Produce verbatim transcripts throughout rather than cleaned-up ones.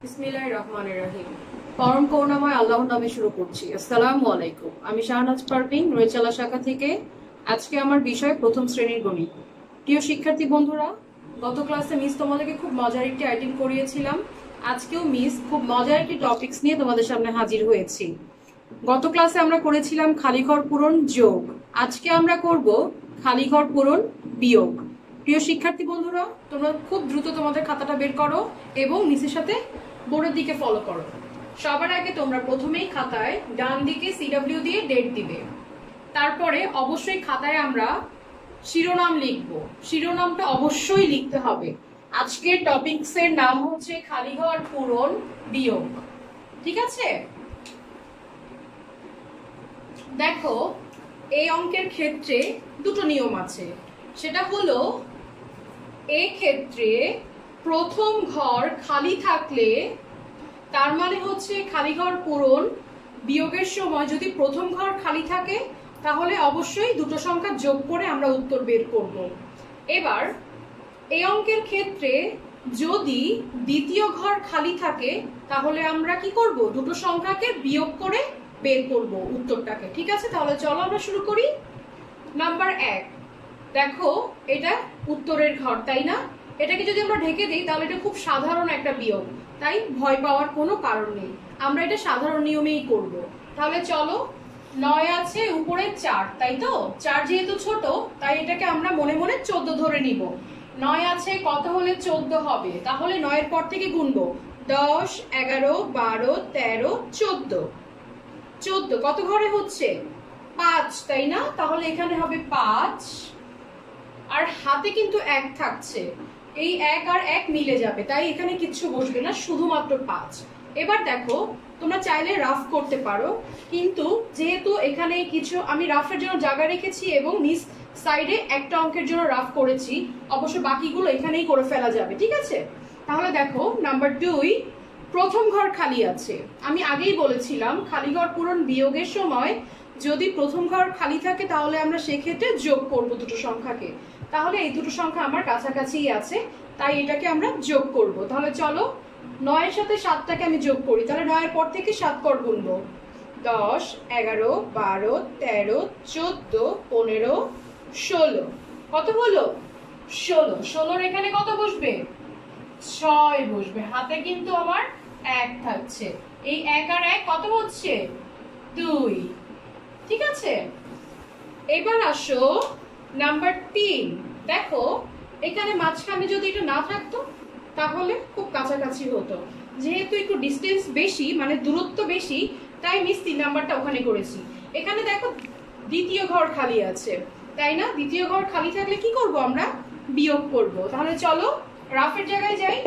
বিসমিল্লাহির রহমানির রহিম। পরম করুণাময় আল্লাহর নামে শুরু করছি। আসসালামু আলাইকুম। আমি শাহনাজ পারভিন, রয়েচালা শাখা থেকে। আজকে আমার বিষয় প্রথম শ্রেণীর গণিত। প্রিয় শিক্ষার্থী বন্ধুরা, গত ক্লাসে মিস তোমাদেরকে খুব মজার একটি আইটেম করিয়েছিলাম। আজকেও মিস খুব মজার একটি টপিকস নিয়ে তোমাদের সামনে হাজির হয়েছি। গত ক্লাসে আমরা করেছিলাম খালি ঘর পূরণ যোগ। আজকে আমরা করব খালি ঘর পূরণ বিয়োগ। প্রিয় শিক্ষার্থী বন্ধুরা, তোমরা খুব দ্রুত তোমাদের খাতাটা বের করো এবং নিচের সাথে বোর্ডের দিকে ফলো করো। সবার আগে তোমরা প্রথমেই খাতায় ডান দিকে সিডব্লিউ দিয়ে ডেট দিবে। তারপরে অবশ্যই খাতায় আমরা শিরোনাম লিখব। শিরোনামটা অবশ্যই লিখতে হবে। আজকের টপিকসের নাম হচ্ছে খালি ঘর পূরণ বিয়োগ। ঠিক আছে? দেখো, এই অঙ্কের ক্ষেত্রে দুটো নিয়ম আছে। সেটা হলো, এই ক্ষেত্রে প্রথম ঘর খালি থাকলে তার মানে হচ্ছে খালি ঘর পূরণ বিয়োগের সময় যদি প্রথম ঘর খালি থাকে তাহলে অবশ্যই দুটো সংখ্যা যোগ করে আমরা উত্তর বের করব। এবার এই অঙ্কের ক্ষেত্রে যদি দ্বিতীয় ঘর খালি থাকে তাহলে আমরা কি করব? দুটো সংখ্যাকে বিয়োগ করে বের করব উত্তরটাকে। ঠিক আছে? তাহলে চলো আমরা শুরু করি। নাম্বার এক, দেখো এটা উত্তরের ঘর, তাই না? এটাকে যদি আমরা ঢেকে দিই তাহলে এটা খুব সাধারণ একটা বিয়োগ, তাই ভয় পাওয়ার কোনো কারণ নেই। আমরা এটা সাধারণ নিয়মেই করব। তাহলে চলো, নয় আছে উপরে চার, তাই তো? চার যেহেতু ছোট তাই এটাকে আমরা মনে মনে চোদ্দ ধরে নিব। নয় আছে, কত হলে চোদ্দ হবে? তাহলে নয়ের পর থেকে গুনবো। দশ, এগারো, বারো, তেরো, চোদ্দ। চোদ্দ কত ঘরে হচ্ছে? পাঁচ, তাই না? তাহলে এখানে হবে পাঁচ, আর হাতে কিন্তু এক থাকছে। এই এক আর এক মিলে যাবে, তাই এখানে কিচ্ছু বসবে না, শুধুমাত্র পাঁচ। এবার দেখো, তোমরা চাইলে রাফ করতে পারো, কিন্তু যেহেতু এখানে কিছু আমি রাফের জন্য জায়গা রেখেছি এবং নিচ সাইডে একটা অঙ্কের জন্য রাফ করেছি, অবশ্য বাকিগুলো এখানেই করে ফেলা যাবে। ঠিক আছে? তাহলে দেখো, নাম্বার দুই, প্রথম ঘর খালি আছে। আমি আগেই বলেছিলাম খালি ঘর পূরণ বিয়োগের সময় যদি প্রথম ঘর খালি থাকে তাহলে আমরা সেক্ষেত্রে যোগ করব দুটো সংখ্যাকে। তাহলে এই দুটো সংখ্যা আমার কাছাকাছিই আছে, তাই এটাকে আমরা যোগ করব। তাহলে চলো, নয়ের সাথে সাতটাকে আমি যোগ করি। তাহলে নয়ের পর থেকে সাত কর গুনবো। দশ, এগারো, বারো, তেরো, চোদ্দ, পনেরো, ষোলো। কত হলো? ষোলো। ষোলোর এখানে কত বসবে? ছয় বসবে। হাতে কিন্তু আমার এক থাকছে। এই এক আর এক কত হচ্ছে? দুই। ঠিক আছে? এবার আসো নাম্বার তিন। দেখো, এখানে মাঝখানে যদি এটা না থাকতো তাহলে খুব কাছাকাছি হতো। যেহেতু একটু ডিস্টেন্স বেশি, মানে দূরত্ব বেশি, তাই মিস তিন নাম্বারটা ওখানে করেছি। এখানে দেখো দ্বিতীয় ঘর খালি আছে, তাই না? দ্বিতীয় ঘর খালি থাকলে কি করব? আমরা বিয়োগ করব। তাহলে চলো রাফের জায়গায় যাই।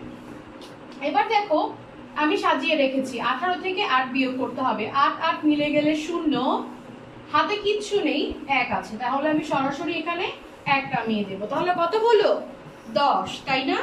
এবার দেখো, আমি সাজিয়ে রেখেছি আঠারো থেকে আট বিয়োগ করতে হবে। আট আট মিলে গেলে শূন্য, হাতে কিচ্ছু নেই, এক আছে। তাহলে আমি সরাসরি এখানে এক নামিয়ে দেবো। তাহলে কত হলো? দশ, তাই না?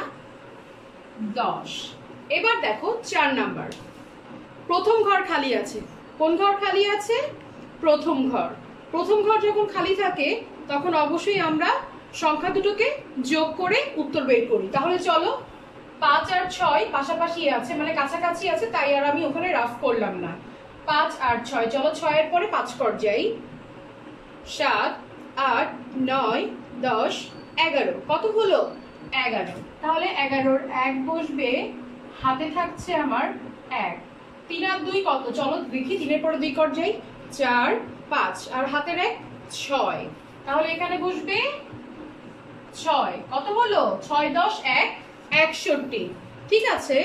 দশ। এবার দেখো চার নাম্বার, প্রথম ঘর খালি আছে। কোন ঘর খালি আছে? প্রথম ঘর। প্রথম ঘর যখন খালি থাকে তখন অবশ্যই আমরা সংখ্যা দুটোকে যোগ করে উত্তর বের করি। তাহলে চলো, পাঁচ আর ছয় পাশাপাশি আছে, মানে কাছাকাছি আছে, তাই আর আমি ওখানে রাফ করলাম না। পাঁচ আর ছয়, চলো ছয়ের পরে পাঁচ কর যাই। সাত, আট, নয়, দশ, এগারো। কত হলো? এগারো। তাহলে এগারোর এক বসবে, হাতে থাকছে আমার এক। তিন আর দুই কত? চলো দেখি, তিনের পরে দুই কর যাই। চার, পাঁচ, আর হাতের এক ছয়। তাহলে এখানে বসবে ছয়। কত হলো? ছয় দশ এক, একষট্টি। ঠিক আছে?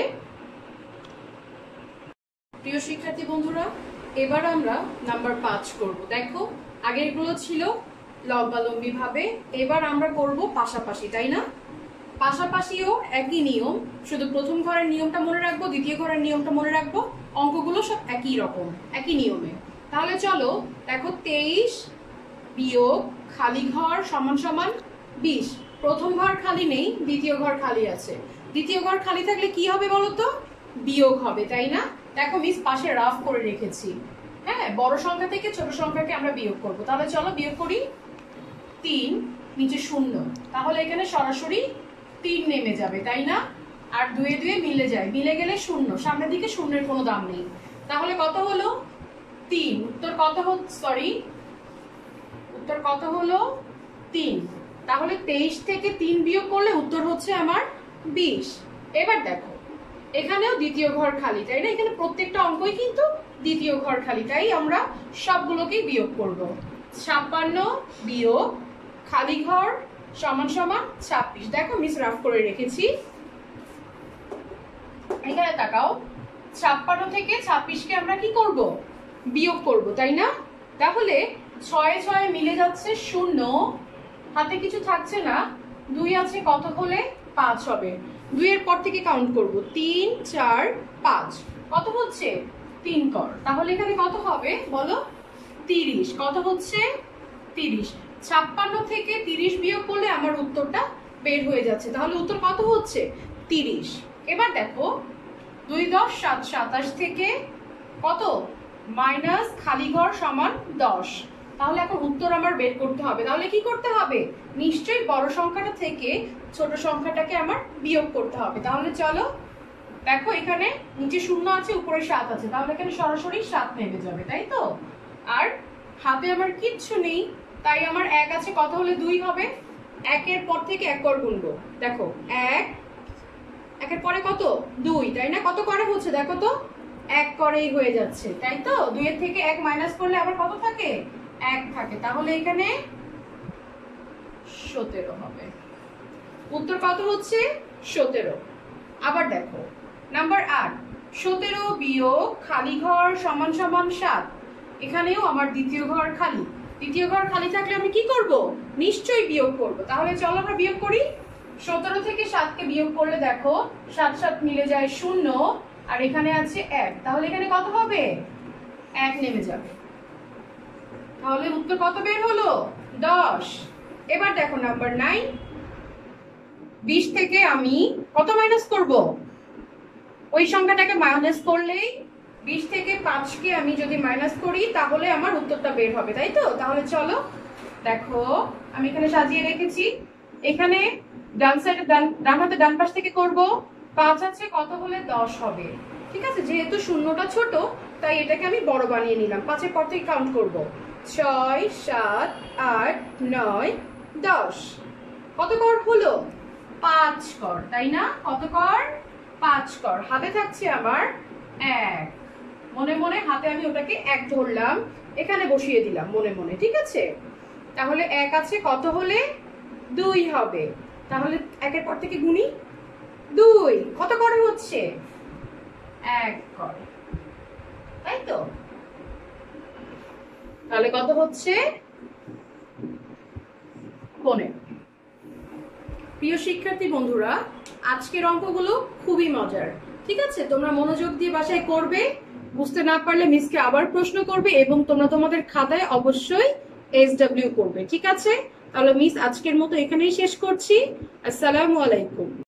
প্রিয় শিক্ষার্থী বন্ধুরা, এবার আমরা নাম্বার পাঁচ করব। দেখো, আগেরগুলো ছিল লম্বালম্বি ভাবে, এবার আমরা করব পাশাপাশি, তাই না? পাশাপাশিও একই নিয়ম, শুধু প্রথম ঘরের নিয়মটা মনে রাখবো, দ্বিতীয় ঘরের নিয়মটা মনে রাখবো। অঙ্কগুলো সব একই রকম, একই নিয়মে। তাহলে চলো দেখো, তেইশ বিয়োগ খালি ঘর সমান সমান বিশ। প্রথম ঘর খালি নেই, দ্বিতীয় ঘর খালি আছে। দ্বিতীয় ঘর খালি থাকলে কি হবে বলো তো? বিয়োগ হবে, তাই না? দেখো মিস পাশে রাফ করে রেখেছি। হ্যাঁ, বড় সংখ্যা থেকে ছোট সংখ্যাকে আমরা বিয়োগ করব। তাহলে চলো বিয়োগ করি। তিন, নিচে শূন্য, তাহলে এখানে সরাসরি তিন নেমে যাবে, তাই না? আর দুয়ে দুয়ে মিলে যায়, মিলে গেলে শূন্য, সামনের দিকে শূন্যের কোনো দাম নেই। তাহলে কত হলো? তিন। উত্তর কত হচ্ছে? সরি, উত্তর কত হলো? তিন। তাহলে তেইশ থেকে তিন বিয়োগ করলে উত্তর হচ্ছে আমার বিশ। এবার দেখো এখানেও দ্বিতীয় ঘর খালি, তাই না? এখানে প্রত্যেকটা অঙ্কই কিন্তু দ্বিতীয় ঘর খালি, তাই আমরা সবগুলোকেই বিয়োগ করব। ছাপ্পান্ন বিয়োগ খালি ঘর সমান সমান ছাব্বিশ। দেখো মিস রাফ করে রেখেছি, এখানে তাকাও। ছাপ্পান্ন থেকে ছাব্বিশকে আমরা কি করব? বিয়োগ করব, তাই না? তাহলে ছয় ছয় মিলে যাচ্ছে শূন্য, হাতে কিছু থাকছে না, দুই আছে, কত হলে পাঁচ হবে। দুইয়ের পর থেকে কাউন্ট করব, তিন চার পাঁচ, কত হচ্ছে? তিন কর। তাহলে এখানে কত হবে বলো? তিরিশ। কত হচ্ছে? তিরিশ। ছাপ্পান্ন থেকে তিরিশ বিয়োগ করলে আমার উত্তরটা বের হয়ে যাচ্ছে, তাহলে উত্তর কত হচ্ছে? তিরিশ। এবার দেখো দুই দশ সাত, সাতাশ থেকে কত মাইনাস খালি ঘর সমান দশ। তাহলে এখন উত্তর আমার বের করতে হবে। তাহলে কি করতে হবে? নিশ্চয়ই বড় সংখ্যাটা থেকে ছোট সংখ্যাটাকে আমার বিয়োগ করতে হবে। তাহলে চলো দেখো, এখানে নিচে শূন্য আছে, উপরে সাত আছে, তাহলে এখানে সরাসরি সাত নেমে যাবে, তাই তো? আর হাতে আমার কিচ্ছু নেই, তাই আমার এক আছে, কত হলে দুই হবে? একের পর থেকে এক কর গুনবো। দেখো এক, একের পরে কত? দুই, তাই না? কত করে হচ্ছে দেখো তো? এক করেই হয়ে যাচ্ছে, তাই তো? দুইয়ের থেকে এক মাইনাস করলে আবার কত থাকে? এক থাকে। তাহলে এখানে সতেরো হবে। উত্তর কত হচ্ছে? সতেরো। আবার দেখো নাম্বার আট, সতেরো বিয়োগ খালি ঘর সমান সমান সাত। এখানেও আমার দ্বিতীয় ঘর খালি, দ্বিতীয় ঘর খালি থাকলে আমি কি করব? নিশ্চয়ই বিয়োগ করব। তাহলে চলো আমরা বিয়োগ করি। সতেরো থেকে সাতকে বিয়োগ করলে দেখো সাত সাত মিলে যায় শূন্য, আর এখানে আছে এক, তাহলে এখানে কত হবে? এক নেমে যাবে। তাহলে উত্তর কত বের হলো? দশ। এবার দেখো নাম্বার নাইন, বিশ থেকে আমি কত মাইনাস করব? ওই সংখ্যাটাকে মাইনাস করলেই, বিশ থেকে পাঁচকে আমি যদি মাইনাস করি তাহলে আমার উত্তরটা বের হবে, তাই তো? তাহলে চলো দেখো আমি এখানে সাজিয়ে রেখেছি, এখানে ডান সাইডে ডান ডান হাতে ডান পাশ থেকে করব। পাঁচ আছে, কত হলে দশ হবে। ঠিক আছে, যেহেতু শূন্যটা ছোট তাই এটাকে আমি বড় বানিয়ে নিলাম। পাঁচের পর থেকে কাউন্ট করব, ছয় সাত আট নয় দশ, কত কর হলো? পাঁচ কর, তাই না? কত কর? পাঁচ কর। হাতে থাকছে আমার এক, মনে মনে হাতে আমি ওটাকে এক ধরলাম, এখানে বসিয়ে দিলাম মনে মনে, ঠিক আছে? তাহলে এক আছে, কত হলে? দুই হবে। তাহলে একের পর থেকে গুনি, দুই, কত করে হচ্ছে? এক করে, তাই তো? তাহলে কত হচ্ছে? পনেরো। প্রিয় শিক্ষার্থী বন্ধুরা, আজকের অঙ্কগুলো খুবই মজার, ঠিক আছে? তোমরা মনোযোগ দিয়ে বাসায় করবে, বুঝতে না পারলে মিসকে আবার প্রশ্ন করবে, এবং তোমরা তোমাদের খাতায় অবশ্যই এস ডাব্লিউ করবে, ঠিক আছে? তাহলে মিস আজকের মতো এখানেই শেষ করছি। আসসালামু আলাইকুম।